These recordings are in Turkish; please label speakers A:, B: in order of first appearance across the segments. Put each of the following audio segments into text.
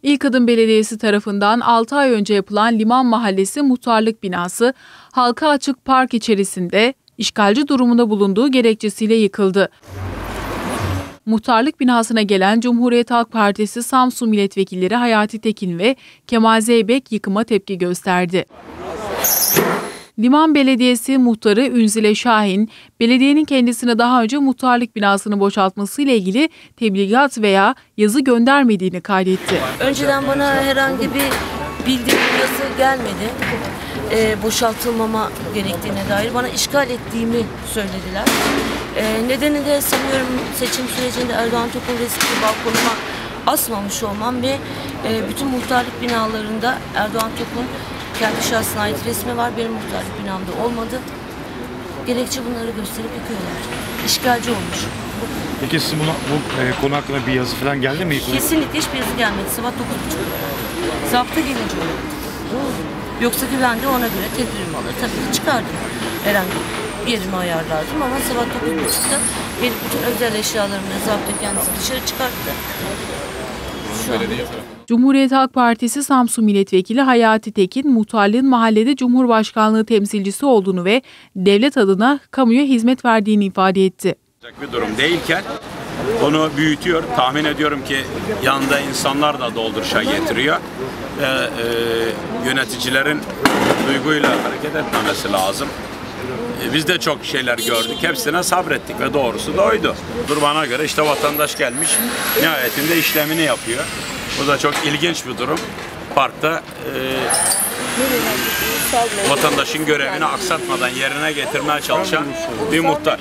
A: İlkadın Belediyesi tarafından 6 ay önce yapılan Liman Mahallesi Muhtarlık Binası, halka açık park içerisinde işgalci durumunda bulunduğu gerekçesiyle yıkıldı. Muhtarlık binasına gelen Cumhuriyet Halk Partisi Samsun Milletvekilleri Hayati Tekin ve Kemal Zeybek yıkıma tepki gösterdi. Liman Belediyesi Muhtarı Ünzile Şahin, belediyenin kendisine daha önce muhtarlık binasını boşaltmasıyla ilgili tebligat veya yazı göndermediğini kaydetti.
B: Önceden bana herhangi bir bildirim yazı gelmedi. Boşaltılmama gerektiğine dair bana işgal ettiğimi söylediler. Nedeni de sanıyorum seçim sürecinde Erdoğan Tok'un resmini balkonuma asmamış olmam ve bütün muhtarlık binalarında Erdoğan Tok'un kendi şahsına ait resmi var. Benim muhtarlık binamda olmadı. Gerekçe bunları gösterip yıkıyorlar. İşgalci olmuş.
C: Peki sizin bu konu hakkında bir yazı falan geldi mi?
B: Kesinlikle hiçbir yazı gelmedi. Sabah 9.30. Zapta gelince oldu. Yoksa ki ben de ona göre tedbirimi alır. Tabii ki çıkardım. Herhangi bir yerimi ayarlardım ama sabah 9.30'da benim bütün özel eşyalarımla zapta kendisi dışarı çıkarttı.
A: Cumhuriyet Halk Partisi Samsun Milletvekili Hayati Tekin, muhtarlığın mahallede Cumhurbaşkanlığı temsilcisi olduğunu ve devlet adına kamuya hizmet verdiğini ifade etti.
D: Bir durum değilken onu büyütüyor. Tahmin ediyorum ki yanında insanlar da dolduruşa getiriyor. Ve yöneticilerin duyguyla hareket etmemesi lazım. Biz de çok şeyler gördük. Hepsine sabrettik ve doğrusu da oydu. Bana göre işte vatandaş gelmiş, nihayetinde işlemini yapıyor. Bu da çok ilginç bir durum. Parkta vatandaşın görevini aksatmadan yerine getirmeye çalışan bir muhtar.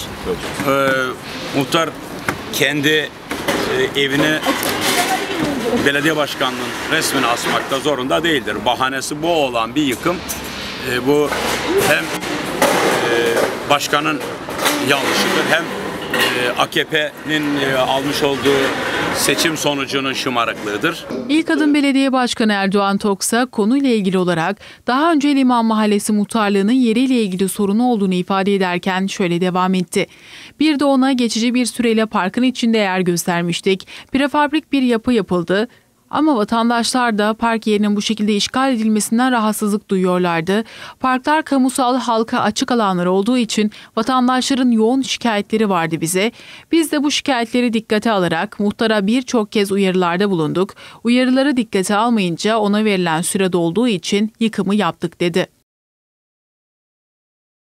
D: Muhtar kendi evine belediye başkanlığının resmini asmakta zorunda değildir. Bahanesi bu olan bir yıkım. Bu hem başkanın yanlışıdır hem AKP'nin almış olduğu seçim sonucunun şımarıklığıdır.
A: İlkadın Belediye Başkanı Erdoğan Toksa konuyla ilgili olarak daha önce Liman Mahallesi muhtarlığının yeriyle ilgili sorunu olduğunu ifade ederken şöyle devam etti. Bir de ona geçici bir süreyle parkın içinde yer göstermiştik. Prefabrik bir yapı yapıldı. Ama vatandaşlar da park yerinin bu şekilde işgal edilmesinden rahatsızlık duyuyorlardı. Parklar kamusal halka açık alanlar olduğu için vatandaşların yoğun şikayetleri vardı bize. Biz de bu şikayetleri dikkate alarak muhtara birçok kez uyarılarda bulunduk. Uyarıları dikkate almayınca ona verilen süre dolduğu için yıkımı yaptık dedi.